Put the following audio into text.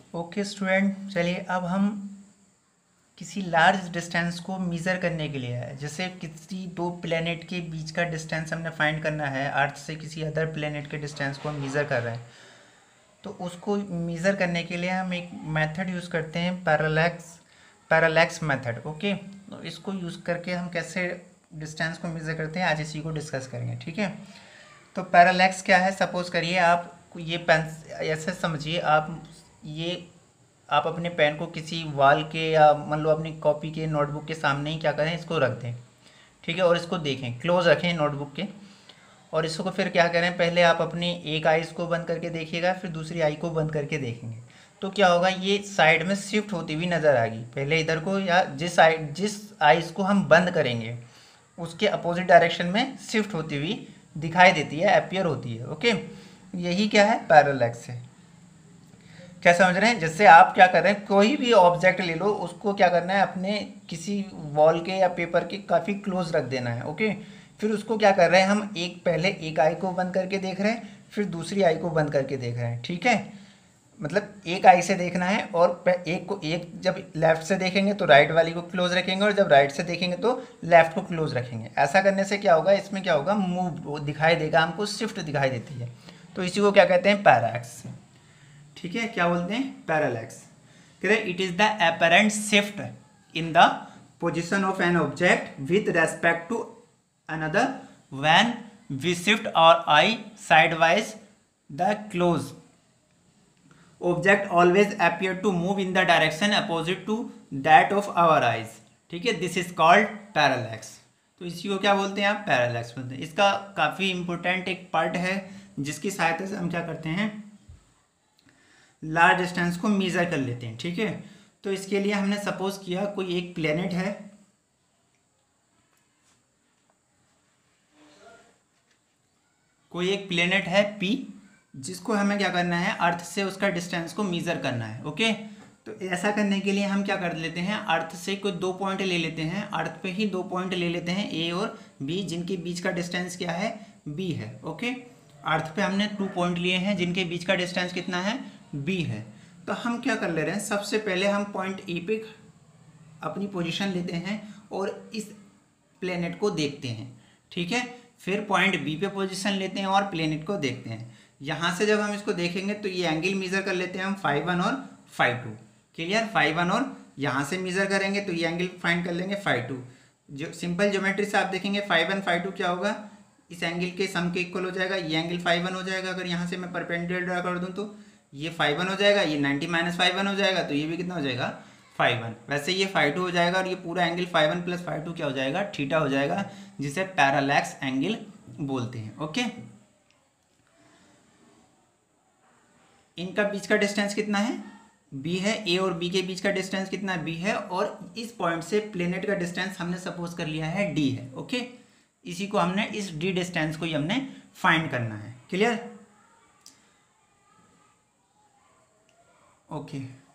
Okay student, चलिए अब हम किसी लार्ज डिस्टेंस को मेज़र करने के लिए है। जैसे किसी दो प्लेनेट के बीच का डिस्टेंस हमने फाइंड करना है, अर्थ से किसी अदर प्लेनेट के डिस्टेंस को हम मेज़र कर रहे हैं। तो उसको मेज़र करने के लिए हम एक मेथड यूज़ करते हैं, पैरालैक्स मेथड। ओके, तो इसको यूज़ करके हम कैसे डिस्टेंस को मेज़र करते हैं, आज इसी को डिस्कस करेंगे। ठीक है, तो पैरालैक्स क्या है? सपोज़ करिए आप ये पेन, ऐसे समझिए आप अपने पेन को किसी वॉल के या मान लो अपनी कॉपी के नोटबुक के सामने ही क्या करें, इसको रख दें। ठीक है, और इसको देखें, क्लोज रखें नोटबुक के। और इसको फिर क्या करें, पहले आप अपनी एक आइज़ को बंद करके देखिएगा, फिर दूसरी आई को बंद करके देखेंगे। तो क्या होगा, ये साइड में शिफ्ट होती हुई नज़र आएगी, पहले इधर को, या जिस आइज़ को हम बंद करेंगे उसके अपोजिट डायरेक्शन में शिफ्ट होती हुई दिखाई देती है, अपीयर होती है। ओके, यही क्या है, पैरालैक्स है। क्या समझ रहे हैं? जैसे आप क्या कर रहे हैं, कोई भी ऑब्जेक्ट ले लो, उसको क्या करना है, अपने किसी वॉल के या पेपर के काफ़ी क्लोज रख देना है। ओके, फिर उसको क्या कर रहे हैं हम, पहले एक आई को बंद करके देख रहे हैं, फिर दूसरी आई को बंद करके देख रहे हैं। ठीक है, मतलब एक आई से देखना है, और एक जब लेफ्ट से देखेंगे तो राइट वाली को क्लोज रखेंगे, और जब राइट से देखेंगे तो लेफ्ट को क्लोज रखेंगे। ऐसा करने से क्या होगा, इसमें क्या होगा, मूव दिखाई देगा हमको, शिफ्ट दिखाई देती है। तो इसी को क्या कहते हैं, पैरालैक्स। ठीक है, क्या बोलते हैं, पैरालैक्स। कहते हैं it is the apparent shift in the position of an object with respect to another when we shift our eye sideways the close object always appear to move in the direction opposite to that of our eyes. ठीक है, this is called parallax. तो इसी को क्या बोलते हैं आप, parallax बोलते हैं। इसका काफ़ी इंपॉर्टेंट एक पार्ट है जिसकी सहायता से हम क्या करते हैं, लार्ज डिस्टेंस को मेजर कर लेते हैं। ठीक है, तो इसके लिए हमने सपोज किया कोई एक प्लेनेट है, पी, जिसको हमें क्या करना है, अर्थ से उसका डिस्टेंस को मेजर करना है। ओके, तो ऐसा करने के लिए हम क्या कर लेते हैं, अर्थ से कोई दो पॉइंट ले लेते हैं, अर्थ पे ही दो पॉइंट ले लेते हैं, ए और बी, जिनके बीच का डिस्टेंस क्या है, बी है। ओके, अर्थ पे हमने 2 पॉइंट लिए हैं जिनके बीच का डिस्टेंस कितना है, बी है। तो हम क्या कर ले रहे हैं, सबसे पहले हम पॉइंट ए पे अपनी पोजीशन लेते हैं और इस प्लेनेट को देखते हैं। ठीक है, फिर पॉइंट बी पे पोजीशन लेते हैं और प्लेनेट को देखते हैं। यहाँ से जब हम इसको देखेंगे तो ये एंगल मेजर कर लेते हैं हम φ1 और φ2। क्लियर, φ1 और यहाँ से मेजर करेंगे तो ये एंगल फाइंड कर लेंगे φ2। जो सिंपल ज्योमेट्री से आप देखेंगे φ1 φ2 क्या होगा, इस एंगल के सम के इक्वल हो जाएगा। ये एंगल φ1 हो जाएगा, अगर यहाँ से मैं परपेंडिकुलर ड्रा कर दूँ तो ये φ1 हो जाएगा, ये 90 - φ1 हो जाएगा, तो ये भी कितना हो जाएगा, φ1। वैसे ये φ2 हो जाएगा, और ये पूरा एंगल φ1 + φ2 क्या हो जाएगा, थीटा हो जाएगा, जिसे पैरालैक्स एंगल बोलते हैं। ओके, इनका बीच का डिस्टेंस कितना है, बी है। ए और बी के बीच का डिस्टेंस कितना है, बी है। और इस पॉइंट से प्लेनेट का डिस्टेंस हमने सपोज कर लिया है डी है। ओके, इसी को हमने, इस डी डिस्टेंस को ही हमने फाइंड करना है। Clear, okay.